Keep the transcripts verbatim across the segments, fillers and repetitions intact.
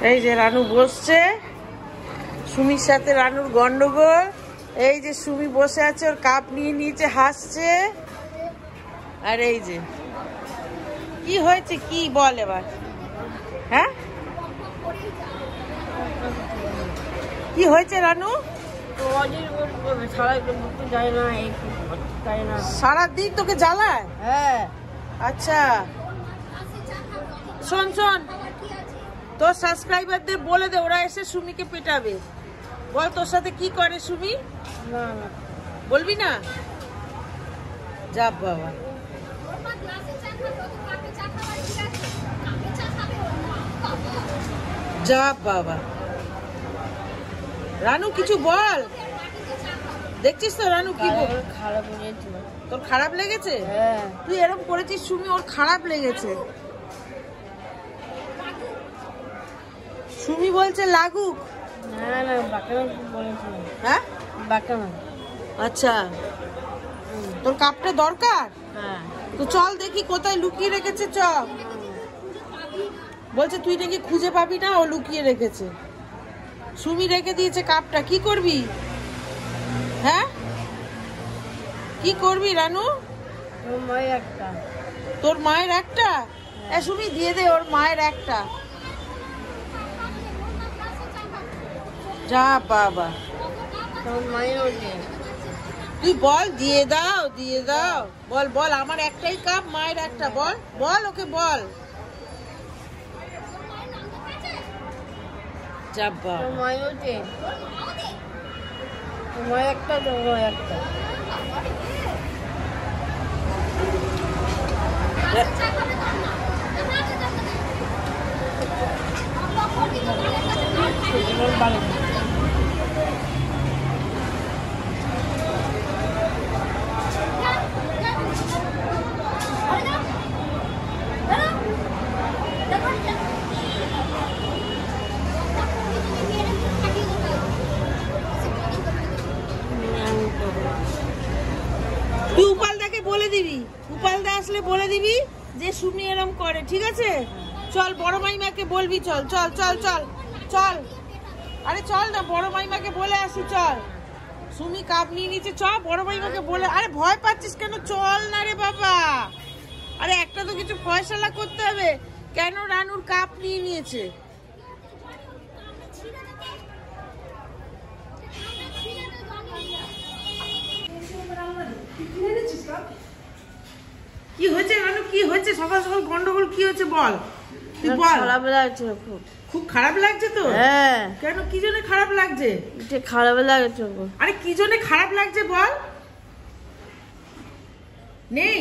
এই যে রানু বসছে, সুমির সাথে রানুর গন্ডগোল। এই যে সুমি বসে আছে, ওর কাপ নিয়ে নিচে হাসছে। আর এই যে কি হয়েছে, কি বল এবার? হ্যাঁ, কি হয়েছে রানু? সারাদিন তোকে জ্বালায়? হ্যাঁ। আচ্ছা শোন শোন, তোর সাবস্ক্রাইবারদের বলে দে, ওরা এসে সুমিকে পেটাবে। বল তোর সাথে কি করে সুমি? না না বলবি না? যা বাবা, যা বাবা। রানু কিছু বল। দেখছিস তো রানু কি খারাপ লেগেছে? তোর খারাপ লেগেছে? হ্যাঁ। তুই এরকম করেছিস সুমি, ওর খারাপ লেগেছে। সুমি বলছে লাগুক। না না বাঁকানো বলেছে। হ্যাঁ বাঁকানো। আচ্ছা, তোর কাপটা দরকার? হ্যাঁ। তো চল দেখি কোথায় লুকিয়ে রেখেছে। চ, বলছে তুই নাকি খুঁজে পাবি না, ও লুকিয়ে রেখেছে। সুমি রেখে দিয়েছে কাপটা, কি করবি? হ্যাঁ কি করবি রানু? তোর মায়ের একটা। তোর মায়ের একটা? এ সুমি দিয়ে দে ওর মায়ের একটা। যা বাবা, তোর মায়ের ওটা। তুই বল, দিয়ে দাও দিয়ে দাও। বল বল, আমার একটাই কাপ, মায়ের একটা। বল বল, ওকে বল। যা বাবা, তোর মায়ের ওটা। তোর মায়ের একটা, তোর মায়ের একটা। তুই উপালদাকে বলে দিবি, উপালদা আসলে বলে দিবি যে সুমি এরম করে, ঠিক আছে? চল বড় মাইমাকে বলবি, চল চল চল চল চল। আরে চল না, বড় মাইমাকে বলে আসি, চল। সুমি কাপ নিয়ে নিচে, চ বড় মাইমাকে বলে। আরে ভয় পাচ্ছিস কেন? চল না রে বাবা। আরে একটা তো কিছু ফয়সালা করতে হবে, কেন রানুর কাপ নিয়ে নিয়েছে? কি হয়েছে রানু, কি হয়েছে? সকাল সকাল গন্ডগোল কি হয়েছে বল, তুই বল। খারাপ লাগছে খুব। খুব খারাপ লাগছে তো? হ্যাঁ। কেন, কি জন্য খারাপ লাগছে? খারাপ লাগছে। আরে কি জন্য খারাপ লাগছে বল। নেই,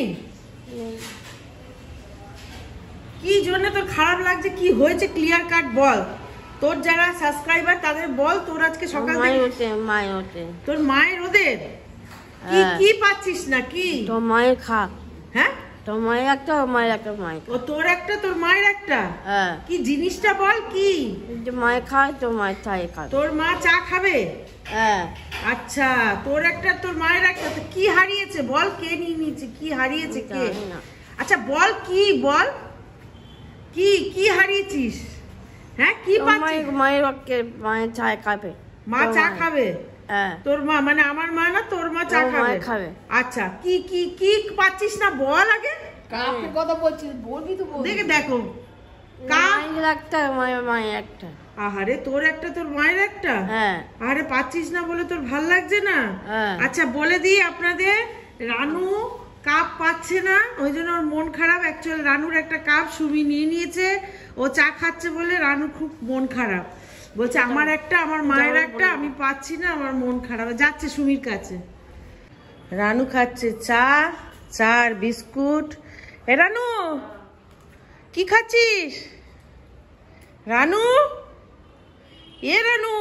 কি জন্য তোর খারাপ লাগছে, কি হয়েছে ক্লিয়ার কাট বল। তোর যারা সাবস্ক্রাইবার তাদের বল, তোর আজকে সকাল থেকে তোর মায়ের ওদের কি কি পাচ্ছিস না কি? তোর মায়ের খা। হ্যাঁ, তোর মায়ের একটা, ওর মায়ের একটা, মায়ের। ও তোর একটা, তোর মায়ের একটা? হ্যাঁ। কি জিনিসটা বল কি? মায়ের খায়, তোর মায়ের চায়ে খা। তোর মা চা খাবে? হ্যাঁ। আচ্ছা, তোর একটা তোর মায়ের একটা। তো কি হারিয়েছে বল, কে নিয়ে নিয়েছে, কি হারিয়েছে কে? আচ্ছা বল, কি বল, কি কি হারিয়েছিস? হ্যাঁ কি পাচ্ছিস? মায়ের মায়ের চায়ে খাবে। মা চা খাবে? হ্যাঁ। তোর মা মানে আমার মা না, তোর মা চা খাবে? খাবে। আচ্ছা, কি কি কি পাচ্ছিস না বল আগে। কাপের কথা বলছিস, বলবি তো বল। দেখে দেখো, মায়ের একটা, মায়ের মায়ের একটা। আহারে তোর একটা, তোর মায়ের একটা? হ্যাঁ। আরে পাচ্ছিস না বলে তোর ভাল লাগছে না? হ্যাঁ। আচ্ছা বলে দিই আপনাদের, রানু কাপ পাচ্ছে না, ওই জন্য ওর মন খারাপ। অ্যাকচুয়ালি রানুর একটা কাপ সুমি নিয়ে নিয়েছে, ও চা খাচ্ছে বলে রানু খুব মন খারাপ। বলছে আমার একটা, আমার মায়ের একটা, আমি পাচ্ছি না, আমার মন খারাপ। যাচ্ছে সুমির কাছে। রানু খাচ্ছে চা, চা আর বিস্কুট। এ রানু কি খাচ্ছিস? রানু, এ রানু,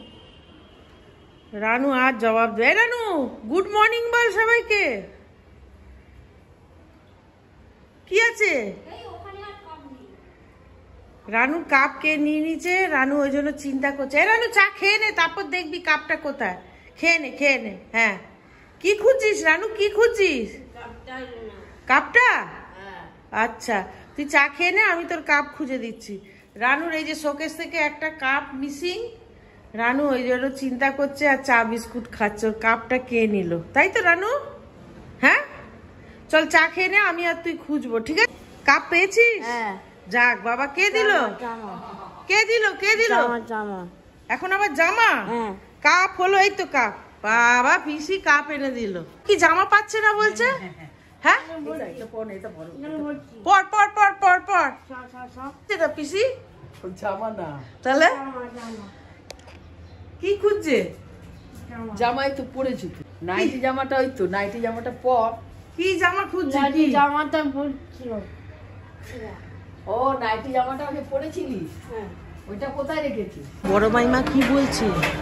রানু আর জবাব দে। রানু গুড মর্নিং বল সবাইকে। কি আছে? রানু কাপ কে নিয়ে নিচ্ছে, রানু ওই জন্য চিন্তা করছে। এ রানু চা খেয়ে নে, তারপর দেখবি কাপটা কোথায়। খেয়ে নে খেয়ে নে। হ্যাঁ, কি খুঁজছিস রানু, কি খুঁজছিস? কাপটা? আচ্ছা তুই চা খেয়ে নে, আমি তোর কাপ খুঁজে দিচ্ছি। রানুর এই যে শোকেস থেকে একটা কাপ মিসিং, রানু ওই জন্য চিন্তা করছে আর চা বিস্কুট খাচ্ছে, ওর কাপটা কে নিল, তাই তো রানু? হ্যাঁ চল চা খেয়ে নে, আমি আর তুই খুঁজবো, ঠিক আছে? কাপ পেয়েছিস? হ্যাঁ। যাক বাবা, কে দিল? জামা কে দিল কে দিল? জামা জামা এখন আবার জামা? হ্যাঁ। কাপ হলো, এই তো কাপ। বাবা পিসি কাপ এনে দিল। কি জামা পাচ্ছে না বলছে? হ্যাঁ পর পর পর পর পর যেটা পিসি জামা না, তাহলে কি খুঁজছে? জামাই তো পরেছি তো, নাইটি জামাটা, ওই তো নাইটি জামাটা পর। কি জামা খুঁজছে? কি জামাটা বলছিল? ও নাইটি জামাটা আগে পরেছিলিস? হ্যাঁ। ওইটা কোথায় রেখেছিস? বড় মাইমা কি বলছে?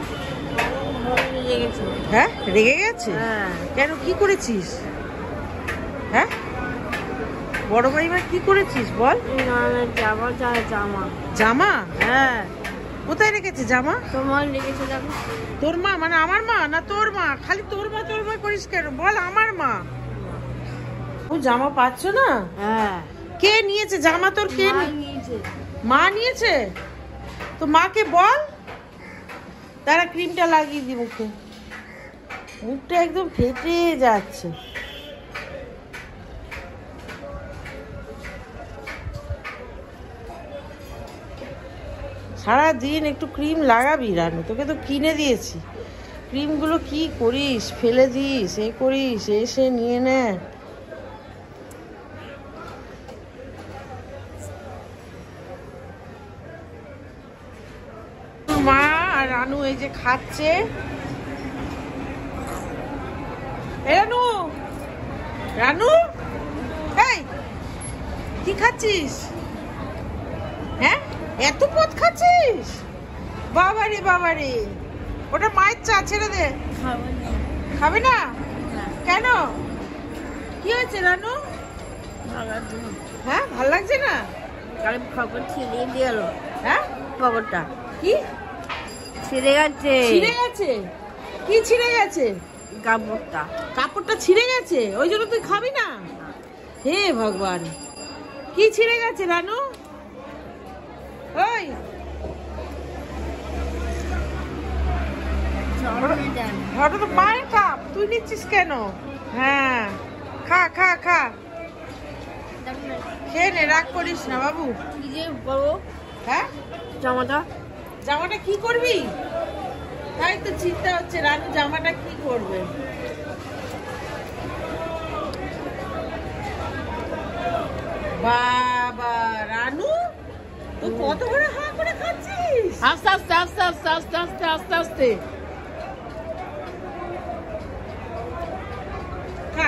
হ্যাঁ রেগে গেছে? হ্যাঁ। কেন, কি করেছিস? হ্যাঁ বড় মাইমা কি করেছিস বল? জামা চাই জামা। জামা? হ্যাঁ। কোথায় রেখেছে জামা? তোমার লেগেছে দেখো। তোর মা মানে আমার মা না তোর মা? খালি তোর মা তোর মা করিস কেন, বল আমার মা। ও জামা পাচ্ছ না? হ্যাঁ। কে নিয়েছে জামা তোর? কে মা নি- নিয়েছে। মা নিয়েছে? তো মাকে বল, তারা ক্রিমটা লাগিয়ে দি মুখে, মুখটা একদম ফেটে যাচ্ছে। সারাদিন একটু ক্রিম লাগাবি রানু, তোকে তো কিনে দিয়েছি, ক্রিমগুলো কি করিস, ফেলে দিস, এ করিস, এসে নিয়ে নে। মা আর রানু এই যে খাচ্ছে। এ রানু, রানু এই কি খাচ্ছিস? হ্যাঁ এত পথ খাচ্ছিস? বাবারে বাবারে, ওটা মায়ের চা, ছেড়ে দে। খাবে না কেন? কি হয়েছে রানু? হ্যাঁ ভাল লাগছে না? খবর ছিঁড়ে গেল। হ্যাঁ খবরটা কি ছিঁড়ে গেছে? ছিঁড়ে গেছে? কি ছিঁড়ে গেছে? কাপড়টা। কাপড়টা ছিঁড়ে গেছে, ওই জন্য তুই খাবি না? হে ভগবান, কি ছিঁড়ে গেছে রানু? ওই ওটা তো মায়ের কাপ, তুই নিচ্ছিস কেন? হ্যাঁ খা খা খা, খেয়ে নে, রাগ করিস না বাবু। কি যে বলবো? হ্যাঁ জামাটা জামাটা কি করবি? তাই তো চিন্তা হচ্ছে রানু জামাটা কি করবে। বাবা রানু, তুই কত করে হা করে খাচ্ছিস? আস্তে আস্তে আস্তে আস্তে আস্তে আস্তে আস্তে আস্তে খা।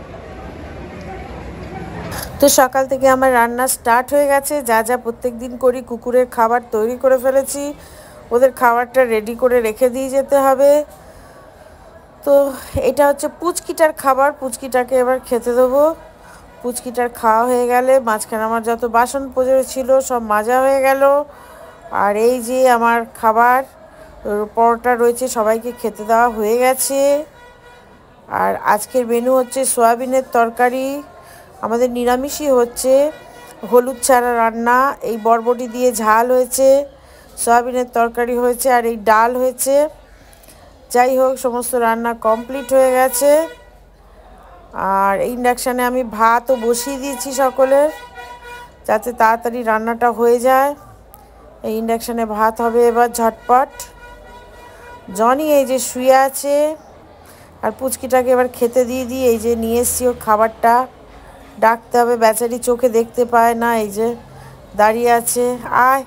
তো সকাল থেকে আমার রান্না স্টার্ট হয়ে গেছে, যা যা প্রত্যেক দিন করি, কুকুরের খাবার তৈরি করে ফেলেছি, ওদের খাবারটা রেডি করে রেখে দিয়ে যেতে হবে। তো এটা হচ্ছে পুচকিটার খাবার, পুচকিটাকে এবার খেতে দেবো। পুচকিটার খাওয়া হয়ে গেলে মাঝখানে আমার যত বাসন পড়ে ছিল সব মাজা হয়ে গেল। আর এই যে আমার খাবার, পরোটা রয়েছে, সবাইকে খেতে দেওয়া হয়ে গেছে। আর আজকের মেনু হচ্ছে সয়াবিনের তরকারি, আমাদের নিরামিষই হচ্ছে, হলুদ ছাড়া রান্না, এই বরবটি দিয়ে ঝাল হয়েছে, সয়াবিনের তরকারি হয়েছে, আর এই ডাল হয়েছে। যাই হোক সমস্ত রান্না কমপ্লিট হয়ে গেছে। আর ইন্ডাকশানে আমি ভাতও বসিয়ে দিয়েছি সকলের, যাতে তাড়াতাড়ি রান্নাটা হয়ে যায়। এই ইন্ডাকশানে ভাত হবে এবার ঝটপট। জনি এই যে শুয়ে আছে, আর পুচকিটাকে এবার খেতে দিয়ে দিই। এই যে নিয়ে এসছি ওর খাবারটা, ডাকতে হবে, বেচারি চোখে দেখতে পায় না, এই যে দাঁড়িয়ে আছে, আয়।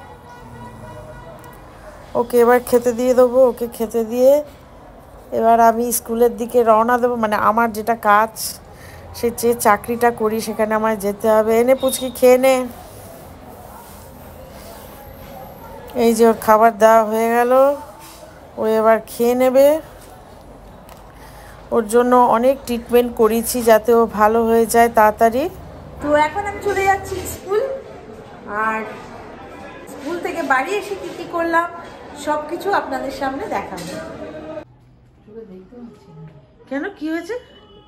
ওকে এবার খেতে দিয়ে দেবো, ওকে খেতে দিয়ে এবার আমি স্কুলের দিকে রওনা দেবো, মানে আমার যেটা কাজ, সে যে চাকরিটা করি সেখানে আমায় যেতে হবে। এনে পুচকি খেয়ে নে। এই যে ওর খাবার দেওয়া হয়ে গেল, ও এবার খেয়ে নেবে। ওর জন্য অনেক ট্রিটমেন্ট করেছি যাতে ও ভালো হয়ে যায় তাড়াতাড়ি। তো এখন আমি চলে যাচ্ছি স্কুল, আর স্কুল থেকে বাড়ি এসে কি কি করলাম সব কিছু আপনাদের সামনে দেখাবো। কেন কি হয়েছে?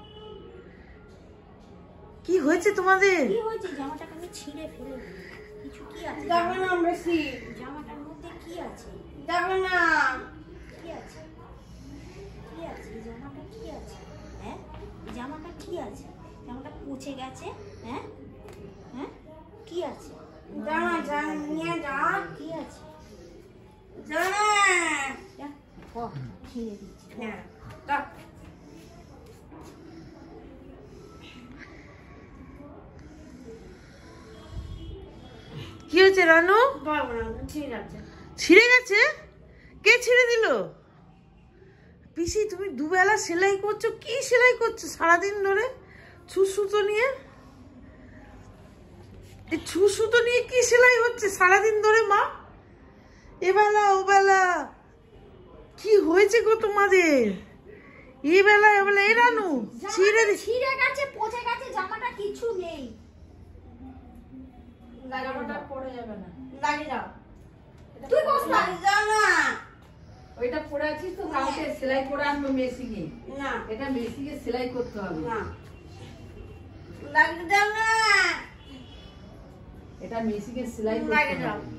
কি হয়েছে তোমাদের? কি হয়েছে? জামাটা আমি ছিঁড়ে ফেলে কিছু কি আছে? দেখো না বেশি জামাটার মধ্যে কি আছে? দেখো না কি আছে? কি আছে? এই জামাটা কি আছে? হ্যাঁ, এই জামাটা কি আছে? জামাটা পচে গেছে। হ্যাঁ হ্যাঁ, কি আছে? জামা জামা নিয়ে যা কি আছে? জামা যা, ক, ছিঁড়ে দিচ্ছি। হ্যাঁ তা কি হয়েছে রানু? বাবা না ঠিক আছে ছিঁড়ে গেছে? কে ছিঁড়ে দিল? পিসি তুমি দুবেলা সেলাই করছো, কি সেলাই করছো সারাদিন ধরে? ছুসুতো নিয়ে এই ছুসুতো নিয়ে কি সেলাই হচ্ছে সারাদিন ধরে মা? এবেলা ওবেলা কি হয়েছে গো তোমাদের? এবেলা এবেলা এ রানু ছিঁড়ে দি- ছিঁড়ে গেছে, পচে গেছে, জামাটা কিছু নেই। জামাটা পরে যাবে না। লাগিয়ে দাও তুই বস না। লাগিয়ে দাও না ওইটা পরে আছিস তো কালকে সেলাই করে আনবো মেশিনে। না এটা মেশিনে সেলাই করতে হবে। না লাগিয়ে দাও না এটা মেশিনে সেলাই করতে লাগিয়ে দাও হবে।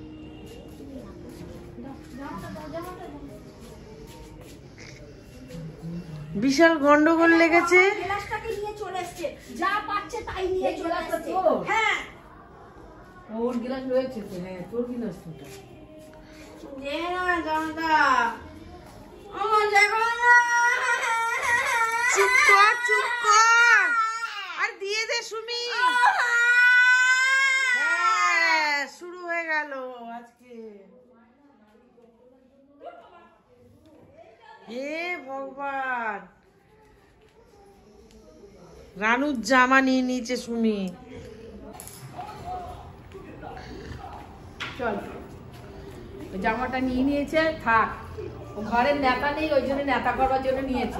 বিশাল গন্ডগোল লেগেছে। গ্লাসটাকে নিয়ে চলে এসছে, যা পাচ্ছে তাই নিয়ে এই চলে গ্লাসটা এসছে। তোর? হ্যাঁ, ওর গিলাস রয়েছে তো, হ্যাঁ তোর গিলাস তো। দে না জামাটা আমার দেখো না চুপ কর চুপ কর, আর দিয়ে দে সুমি। হ্যাঁ, শুরু হয়ে গেল আজকে। হে ভগবান, রানুর জামা নিয়ে নিয়েছে সুমি। চল, ওই জামাটা নিয়ে নিয়েছে, থাক। ও ঘরের নেতা নেই, ওই জন্য নেতা করবার জন্য নিয়েছে।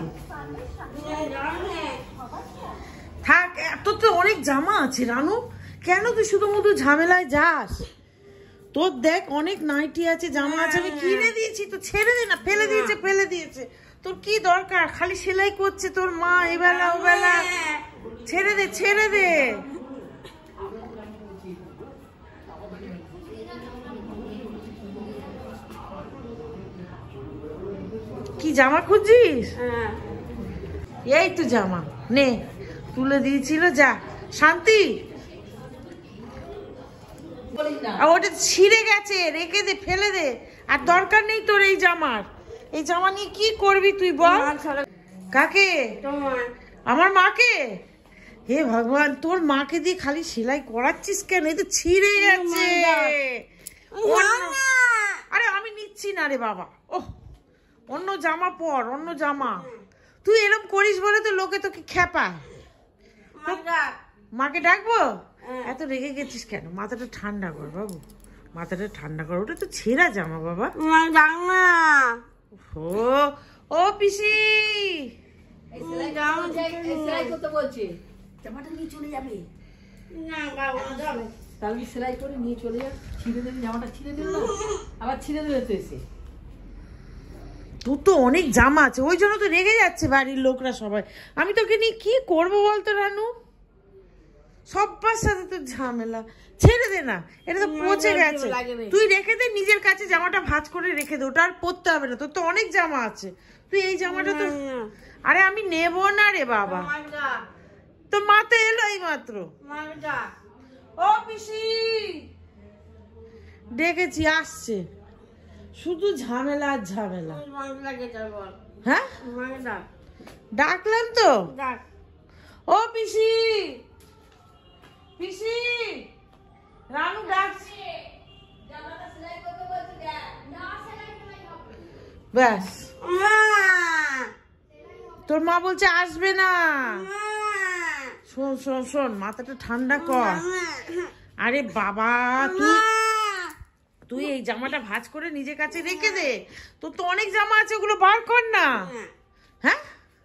থাক, এত তো অনেক জামা আছে রানু, কেন তুই শুধুমাত্র ঝামেলায় যাস? তোর দেখ অনেক নাইটি আছে, জামা আছে, আমি কিনে দিয়েছি তো, ছেড়ে দে না। ফেলে দিয়েছে ফেলে দিয়েছে, তোর কি দরকার? খালি সেলাই করছে তোর মা এবেলা ওবেলা। ছেড়ে দে ছেড়ে দে। কি জামা খুঁজছিস? হ্যাঁ এই তো জামা নে, তুলে দিয়েছিল, যা শান্তি। বলিস না, আর ওটা ছিঁড়ে গেছে, রেখে দে, ফেলে দে, আর দরকার নেই তোর এই জামার। এই জামা নিয়ে কি করবি তুই বল? কাকে? তোমার আমার মাকে? হে ভগবান, তোর মাকে দিয়ে খালি সেলাই করাচ্ছিস কেন? এই তো ছিঁড়ে গেছে। অন্য- আরে আমি নিচ্ছি না রে বাবা, ওহ অন্য জামা পর, অন্য জামা। তুই এরকম করিস বলে তো লোকে তোকে খেপা। মাকে ডাকবো? এত রেগে গেছিস কেন? মাথাটা ঠান্ডা কর বাবু, মাথাটা ঠান্ডা কর। ওটা তো ছেঁড়া জামা বাবা। ও ও পিসি, এই সেলাই করতে বলছে, এই সেলাই করতে বলছে। জামাটা নিয়ে চলে যাবে। না বাবা যাবে তাহলে সেলাই করে নিয়ে চলে যাবে। ছিঁড়ে দিলে জামাটা ছিঁড়ে দিল না, আবার ছিঁড়ে দিলে তো এসে। তোর তো অনেক জামা আছে, ওই জন্য তো রেগে যাচ্ছে বাড়ির লোকরা সবাই। আমি তোকে নিয়ে কি করবো বলতো রানু? সবার সাথে তো ঝামেলা। ছেড়ে দে না, এটা তো পচে গেছে। তুই রেখে দে, নিজের কাছে জামাটা ভাঁজ করে রেখে দে, ওটা আর পরতে হবে না। তোর তো অনেক জামা আছে, তুই এই জামাটা তো। আরে আমি নেবো না রে বাবা, তোর মা তো এলো এই মাত্র। ও পিসি, ডেকেছি, আসছে। শুধু ঝামেলা আর ঝামেলা। হ্যাঁ ডাকলাম তো। ও পিসি, পিসি, রানু ডাকছে। ব্যাস, তোর মা বলছে আসবে না। শোন শোন শোন, মাথাটা ঠান্ডা কর। আরে বাবা, তুই তুই এই জামাটা ভাঁজ করে নিজের কাছে রেখে দে। তোর তো অনেক জামা আছে, ওগুলো বার কর না। হ্যাঁ,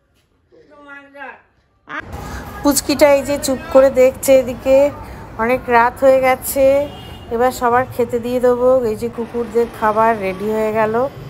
পুচকিটা এই যে চুপ করে দেখছে এদিকে। অনেক রাত হয়ে গেছে, এবার সবার খেতে দিয়ে দেবো। এই যে কুকুরদের খাবার রেডি হয়ে গেল।